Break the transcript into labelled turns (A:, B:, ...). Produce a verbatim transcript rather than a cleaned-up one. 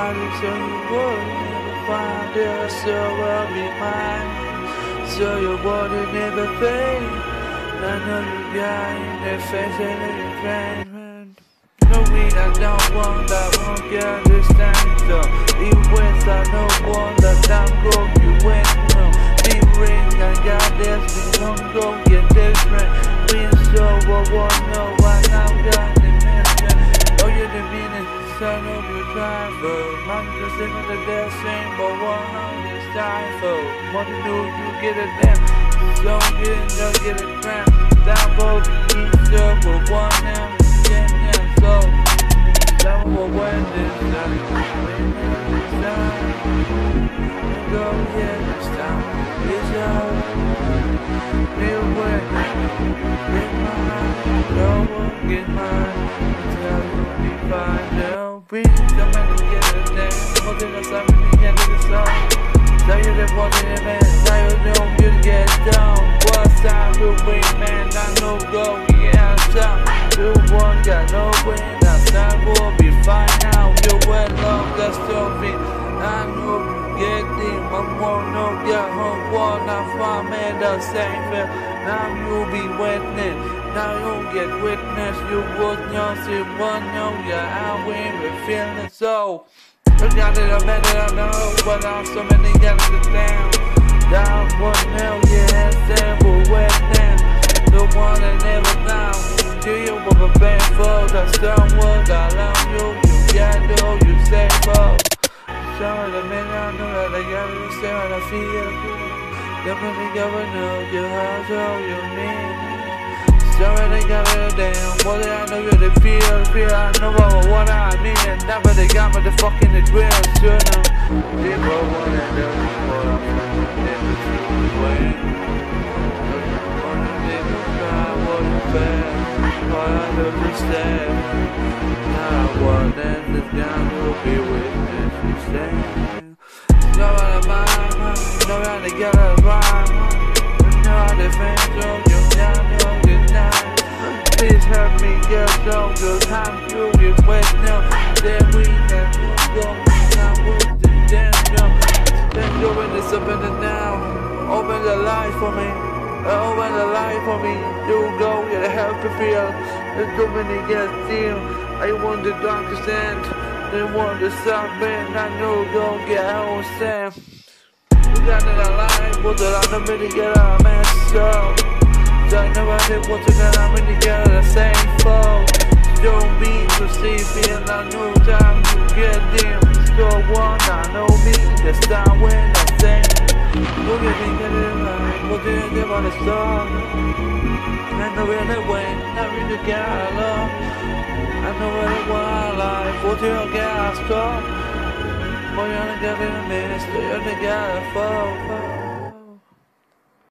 A: got it, so you would never find it, so I'll be mine. So you wouldn't never fade. I know you got in their face and in your friend. No weed, I don't want, I won't get this time. So even when I know one that I'm going, you went no. Deep ring, I got this, we won't go get different. We so what one no, I now got the mission. Oh, you're the meanest son of your driver. I'm just in the death same, but one on this time for what to do, you get it then. Don't get it, don't get it cramp. Down both, each other, one now, yeah, yeah, so. Some will win this time, win this time. Go get this time, it's yours. We'll win, get mine, no one get mine. Until you'll be fine, they'll be somebody get a thing. Holding us up in the end of the song. Tell you that one in the man, tell you know you get down. What's time will win, man, I know go, yeah, stop. You one got no win, that time will be fine now. You went long, that's still me. I know you get deep, I'm more no get home, one, I find man, the same feel. Now you'll be winning, now you'll get witness. You would know, see one, no, yeah, I win with feeling so. I got it, I bet it, I know, but I'm so many got it down. Down one now, yeah, sample wet now. The one that never down. Do you with a bad for the someone that love you? You got to, you say for. Some of the men I know that they got to say how I feel. Definitely gotta know you how so you mean. Sorry they got it down. What I know you the feel, feel I know what I mean. Never they got me the fucking the drill, sure now. People wanna do what I'm never see way. Wanna live and try what you bad. All I do is say. Now what then this guy will be witness you say. So out of my mind, know how to get out of my mind. Know how to fans on you now, know good night. Please help me get so good. I'm through with wet now. Then we have to go. Now with the damn jump. Then doing this up in the now. Open the light for me. Open the light for me. You go, you help to feel. It's too many get steal. I want the darkest end. They want the sun, man. I know go get home, Sam. We got it alive, but I don't really get a mess up. I never did what you got, I'm really get the same foe. Don't mean to see, feel I know time to get them. So one, I know me, that's time when I say. Look at me, get it right, what did you do on the song? I know where they went, I really get along. I know where they want life, what do you get, I stop. Boy, you're the guy in the midst, you're the guy I fall.